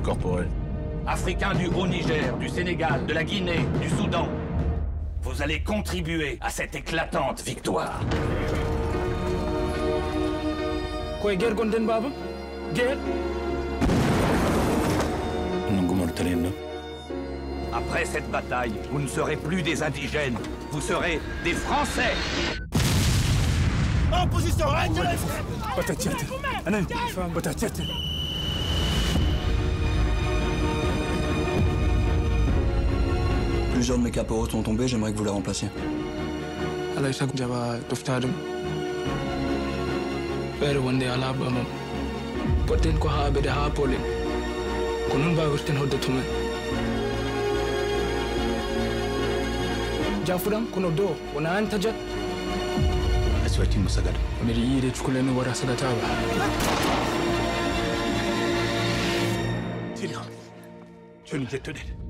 corporel. Africains du Haut-Niger, du Sénégal, de la Guinée, du Soudan. Vous allez contribuer à cette éclatante victoire. Quoi, guerre Gonden Baba? Guerre? Après cette bataille, vous ne serez plus des indigènes, vous serez des Français. En position, Plusieurs de mes caporaux sont tombés, j'aimerais que vous les remplaciez. Jafuram kuno do wana antajat Aswati musagad. miri yire chukuleni wara sadataba Sila. Şunu getirin.